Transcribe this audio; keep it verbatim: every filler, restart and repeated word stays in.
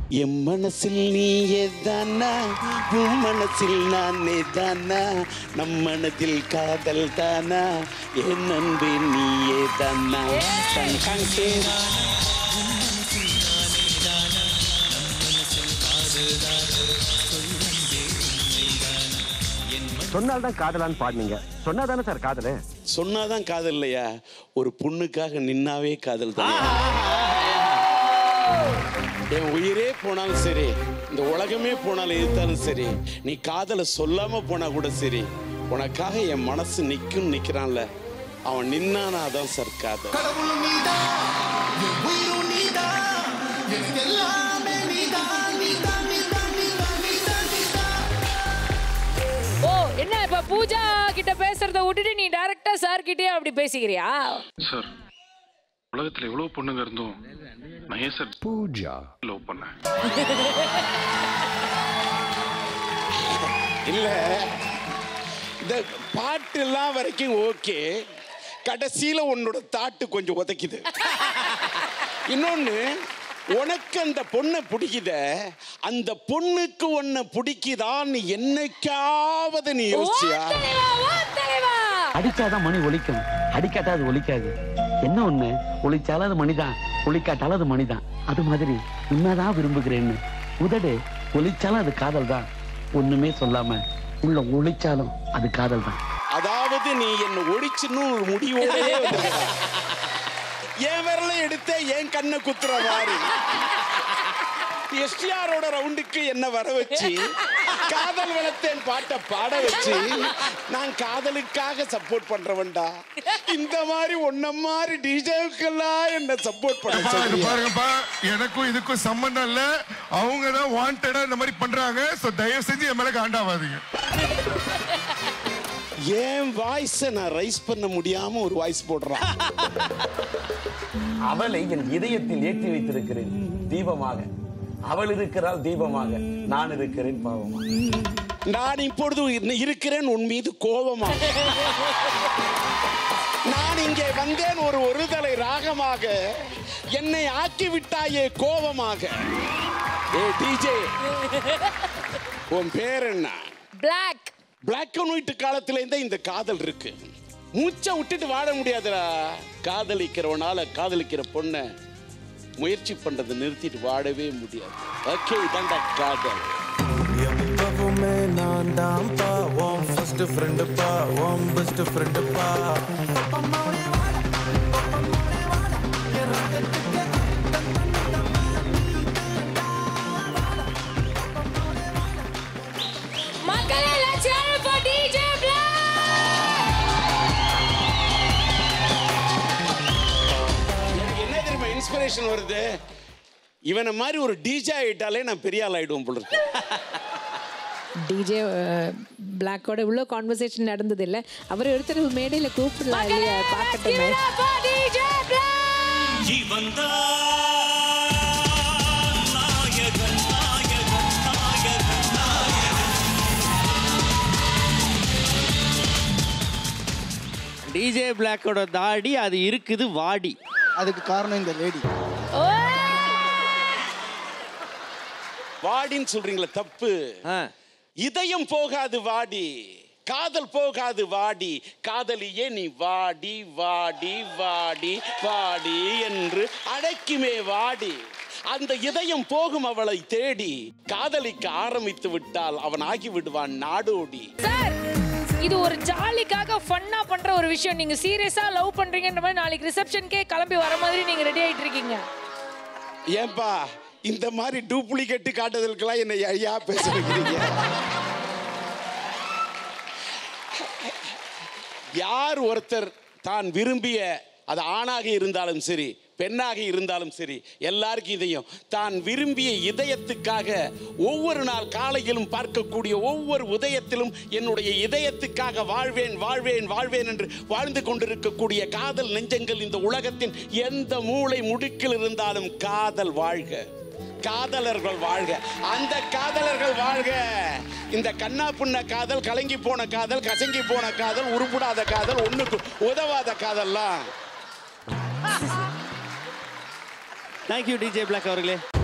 என் மனசில் நீயே தானா, உன் மனசில் நானே தானா, நம் மனதில் காதல் தானா, என் அன்பே நீயே தானா. சொன்னால்தான் காதலான்னு பாடுனீங்க. சொன்னாதானே சார் காதல்? சொன்னாதான் காதல் இல்லையா? ஒரு பொண்ணுக்காக நின்னாவே காதல் தான். என் உயிரே போனாலும் சரி, இந்த உலகமே போனாலும் எதிர்த்தாலும் சரி, நீ காதலை சொல்லாம போனா கூட சரி, உனக்காக என் மனசு நிக்கும் நிக்கிறான்ல, அவன் நின்னானா அதான் சார் காதல். ஓ, என்ன இப்ப பூஜா கிட்ட பேசுறத விட்டுட்டு நீ டைரக்டா சார் கிட்டே அப்படி பேசிக்கிறியா? சார், உலகத்துல எவ்வளவு பொண்ணுங்க இருந்தோம், நான் ஏன் சார் பூஜா லவ் பண்ணேன்? இல்ல, இந்த பாட்டு எல்லாம் வரைக்கும் ஓகே, கடைசியில உன்னோட தாட்டு கொஞ்சம் உதைக்குது. இன்னொன்னு, உனக்கு அந்த பொண்ணை பிடிக்குத, அந்த பொண்ணுக்கு உன்னை பிடிக்குதான்னு என்னைக்காவது நீ யோசிச்சியா? அடிச்சாதான் மணி ஒலிக்கும், அடிக்காட்டா அது ஒலிக்காது. என்ன ஒண்ணு, ஒலிச்சாலும் அது மணிதான், ஒலிக்காட்டாலும் அது மணிதான். அது மாதிரி உன்னதான் விரும்புகிறேன்னு உதடு ஒலிச்சாலும் அது காதல் தான், ஒண்ணுமே சொல்லாம உள்ள ஒலிச்சாலும் அது காதல் தான். அதாவது நீ என்ன ஒழிச்சுன்னு ஒரு முடிவோட என் விரல எடுத்த என் கண்ணை குத்துற மாதிரி எஸ்டிஆரோட ரவுண்டுக்கு என்ன வர வச்சு காதல் வளர்த்தேன் பாட்டை பாட வச்சு நான் காதலுக்காக சப்போர்ட் பண்றவன்டா. இந்த மாதிரி ஒன்ன மாதிரி டிஜேவுக்கெல்லாம் என்ன சப்போர்ட் பண்ண பாருங்கப்பா, எனக்கும் இதுக்கும் சம்பந்தம் இல்ல. அவங்க தான் வாண்டடா இந்த மாதிரி பண்றாங்க. சோ தயவு செஞ்சு என் மேல காண்டாவாதீங்க. என் வாய்ஸை நான் ரைஸ் பண்ண முடியாம ஒரு வாய்ஸ் போடுறான். அவளை என் இதயத்தில் ஏற்றி வைத்திருக்கிறேன் தீபமாக. அவள் இருக்கிறாள் தீபமாக, நான் இருக்கிறேன் பாவமாக. நான் இப்பொழுது இருக்கிறேன் உன் மீது கோபமாக. நான் இங்கே வந்தேன் ஒரு ஒருதலை ராகமாக, என்னை ஆக்கி விட்டாயே கோபமாக. ஏ டிஜே, உன் பேர் என்ன? பிளாக். பிளாக் அண்ட் ஒயிட் காலத்துல இருந்தே இந்த காதல் இருக்கு. மூச்சை விட்டுட்டு வாழ முடியாதுடா. காதலிக்கிறவனால காதலிக்கிற பொண்ணை முயற்சி பண்றது நிறுத்திட்டு வாழவே முடியாது. ஓகே, இதான்டா காதல். எப்பவுமே நான் தான் பா, உன் ஃபர்ஸ்ட் ஃப்ரெண்ட் பா, உன் பெஸ்ட் ஃப்ரெண்ட் பா. மக்களே, let's hear it for DJ Black. எனக்கு என்ன தெரியுமா இன்ஸ்பிரேஷன் வருது? இவனை மாதிரி ஒரு டிஜே ஆயிட்டாலே நான் பெரிய ஆள் ஆயிடுவோம் போல இருக்கு. டிஜே பிளாக்கோட இவ்வளோ கான்வர்சேஷன் நடந்தது இல்லை. அவர் ஒருத்தர் மேடையில் கூப்பிடலாம் இல்லையா, பார்க்கட்டுமே. டிஜே பிளாக்கோட தாடி அது இருக்குது வாடி. அதுக்கு காரணம் இந்த லேடி. வாடின்னு சொல்றீங்களா? தப்பு. இதயம் போகாது வாடி, காதல் போகாது வாடி. காதலியே நீ வாடி வாடி வாடி வாடி என்று அழைக்குமே வாடி. அந்த இதயம் போகும் அவளை தேடி, காதலிக்க ஆரம்பித்து விட்டால் அவன் ஆகி விடுவான் நாடோடி. இது ஒரு ஜாலிக்காக ஃபன்னா பண்ற ஒரு விஷயம். நீங்க சீரியஸா லவ் பண்றீங்கன்ற மாதிரி நாளைக்கு ரிசப்ஷனுக்கே கிளம்பி வர மாதிரி நீங்க ரெடி ஆயிட்டு இருக்கீங்க. ஏன்பா இந்த மாதிரி டூப்ளிகேட் காட்டுதலுக்கெல்லாம் என்ன ஐயா பேச வைக்கிறீங்க? யார் ஒருத்தர் தான் விரும்பிய, அது ஆணாக இருந்தாலும் சரி பெண்ணாக இருந்தாலும் சரி, எல்லாருக்கும் இதயம் தான் விரும்பிய இதயத்துக்காக ஒவ்வொரு நாள் காலையிலும் பார்க்கக்கூடிய ஒவ்வொரு உதயத்திலும் என்னுடைய இதயத்துக்காக வாழ்வேன் வாழ்வேன் வாழ்வேன் என்று வாழ்ந்து கொண்டிருக்கக்கூடிய காதல் நெஞ்சங்கள் இந்த உலகத்தின் எந்த மூளை முடுக்கில் இருந்தாலும் காதல் வாழ்க, காதலர்கள் வாழ்க, அந்த காதலர்கள் வாழ்க. இந்த கண்ணா புண்ண காதல், கலங்கி போன காதல், கசங்கி போன காதல், உருப்படாத காதல், ஒண்ணுக்கு உதவாத காதல்லாம். தேங்க்யூ டிஜே பிளாக் அவர்களே.